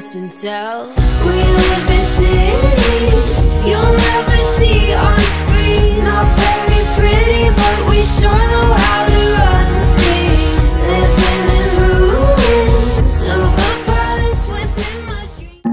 kiss and tell. We live in cities you'll never see on screen. Not very pretty, but we sure know how to run things. Living in ruins of a palace within my dreams.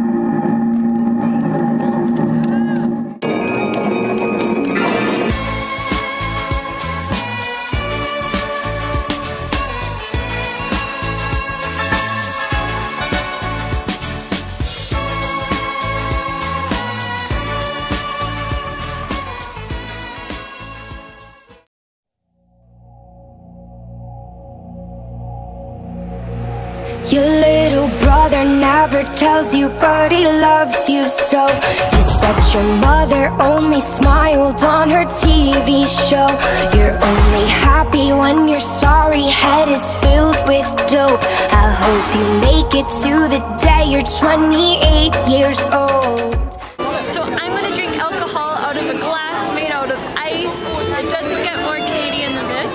Your little brother never tells you, but he loves you so. You said your mother only smiled on her TV show. You're only happy when your sorry head is filled with dough. I hope you make it to the day you're 28 years old. So I'm gonna drink alcohol out of a glass made out of ice. It doesn't get more Canadian than this.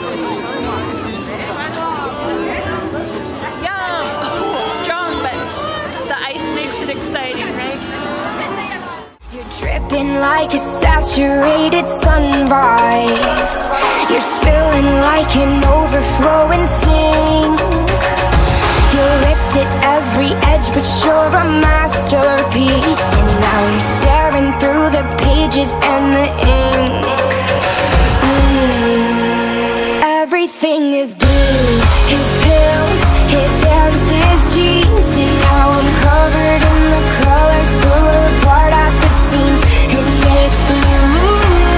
Exciting, right? You're dripping like a saturated sunrise. You're spilling like an overflowing sink. You're ripped at every edge, but you're a masterpiece. And now you're tearing through the pages and the ink. Everything is blue. His pills, his hands, his jeans. And now I'm covered in the colors, pull apart at the seams. And it's blue.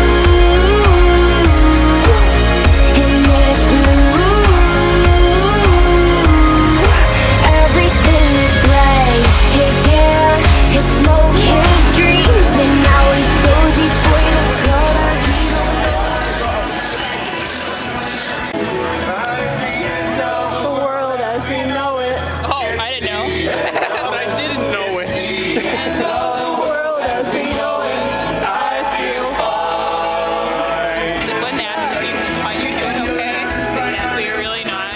And it's blue. Everything is gray. His hair, his smoke, his dreams. And now he's so devoid of color, he don't know. The world as we know it. Oh, I didn't know. But I didn't know it. The world as we know it. I feel fine. The one asks me, are you doing okay? Yeah, but you're really not.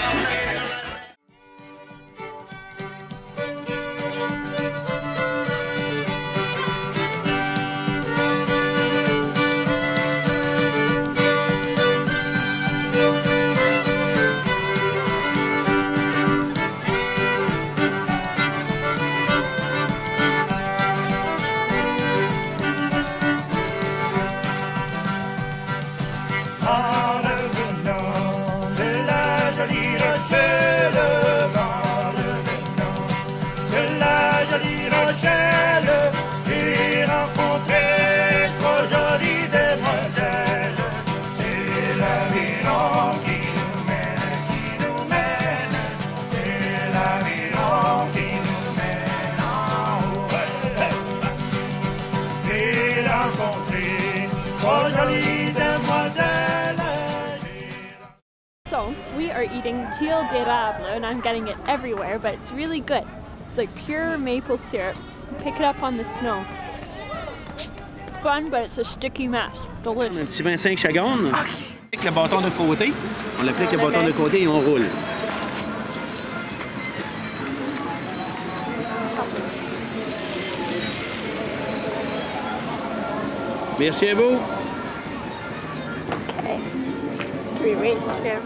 So, we are eating teal d'érable, and I'm getting it everywhere, but it's really good. It's like pure maple syrup. Pick it up on the snow. Fun, but it's a sticky mess. Delicious. Un petit 25 secondes. Avec le bâton de côté. On applique le bâton de côté et on roule. Merci à vous. We wait until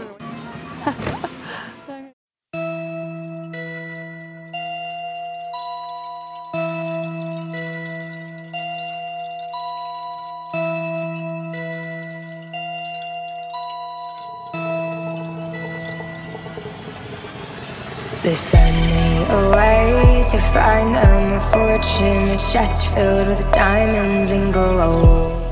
They send me away to find them a fortune, a chest filled with diamonds and gold.